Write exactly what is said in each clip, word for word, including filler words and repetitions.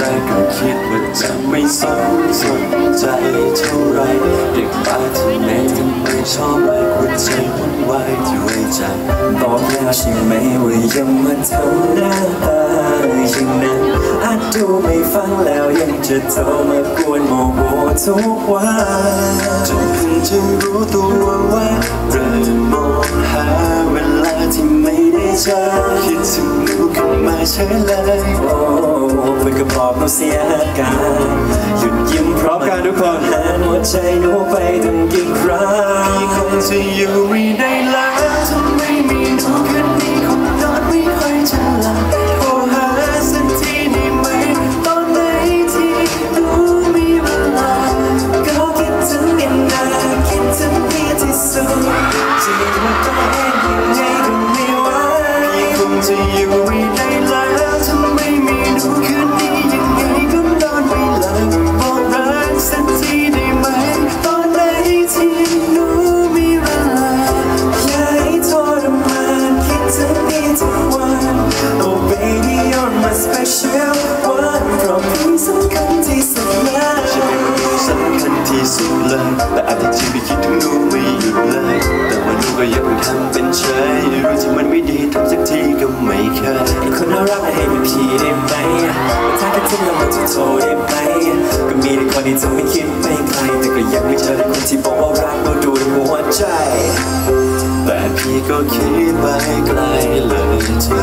กก็คิดว่าจะไม่สนสนใจเท่าไรเด็กบ้าที่ไหนทำไมชอบให้หัวใจวุ่นวายด้วยใจบอกแล้วใช่ไหมว่ายังมาทำหน้าตาอย่างนั้นอาจดูไม่ฟังแล้วยังจะโทรมากวนโมโหทุกวันจนเพิ่งจะรู้ตัวว่าเริ่มมองหาเวลาที่ไม่ได้เจอคิดถึงหนูขึ้นมาเฉยเลยโอ้เพื่อนก็บอกเราเสียอาการหยุดยิ้มเพราะการทุกคนหันหัวใจหนูไปตั้งกี่ครั้งพี่คงจะอยู่ไม่ได้แล้วถ้าไม่มีหนูคืนนี้คงนอนไม่ค่อยจะหลับโทรหาสักทีได้ไหมตอนไหนที่หนูมีเวลาก็คิดถึงกันนาคิดถึงพี่ที่สุดจะว่าตัวเองยังไงก็ไม่ไหวพี่คงจะอยู่ไม่ได้แล้วถ้าไม่มีหนูคืนนี้ยังไงก็นอนไม่หลับบอกรักสักทีได้ไหมตอนไหนที่หนูมีเวลาอย่าให้ทรมานคิดถึงพี่ทุกวัน Oh baby you're my special one เพราะพี่สำคัญที่สุดเลยฉันเป็นคนที่สำคัญที่สุดเลยแต่อาจจะที่พี่คิดถึงหนูไม่หยุดเลยแต่ว่าหนูก็ยังทำเป็นเฉยรู้ที่มันไม่ดีทำสักทีก็ไม่เคยไอ้คนน่ารักให้เป็นพี่ได้ไหมถ้าคิดถึงแล้วมันจะโทรได้ไหมก็มีแต่คนที่จะไม่คิดไปไกลแต่ก็ยังไม่เจอแต่คนที่บอกว่ารักเราดูในหัวใจแต่พี่ก็คิดไปไกลเลยเธอ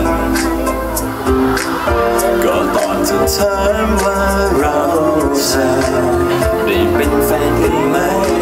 ก็ตอนเธอถามว่าเราจะได้เป็นแฟนกันไหม